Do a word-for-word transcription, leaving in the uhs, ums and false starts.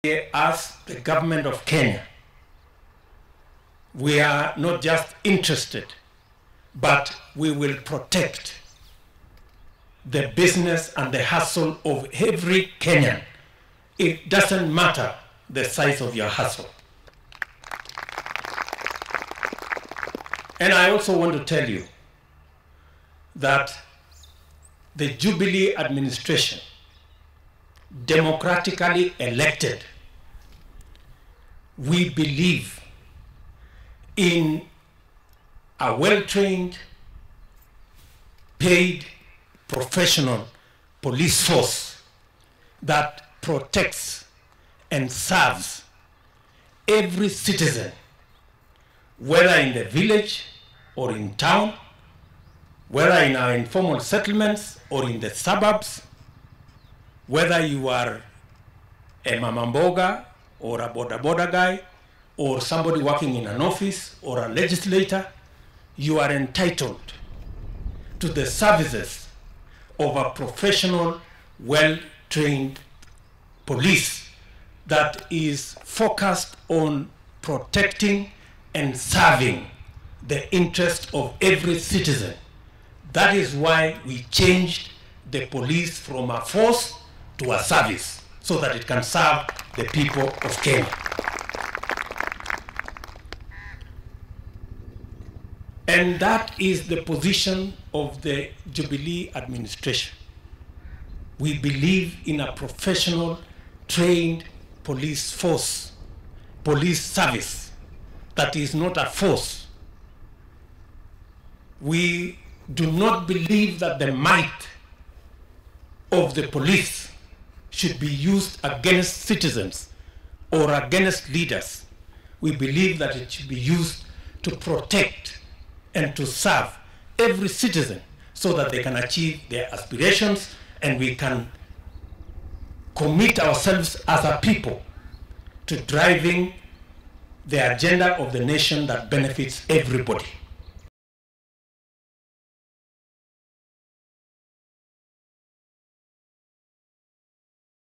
As the government of Kenya, we are not just interested, but we will protect the business and the hustle of every Kenyan. It doesn't matter the size of your hustle. And I also want to tell you that the Jubilee administration, democratically elected, we believe in a well-trained, paid, professional police force that protects and serves every citizen, whether in the village or in town, whether in our informal settlements or in the suburbs, whether you are a mamamboga or a boda boda guy or somebody working in an office or a legislator, you are entitled to the services of a professional, well-trained police that is focused on protecting and serving the interest of every citizen. That is why we changed the police from a force to a service, so that it can serve the people of Kenya. And that is the position of the Jubilee administration. We believe in a professional, trained police force, police service that is not a force. We do not believe that the might of the police should be used against citizens or against leaders. We believe that it should be used to protect and to serve every citizen so that they can achieve their aspirations, and we can commit ourselves as a people to driving the agenda of the nation that benefits everybody.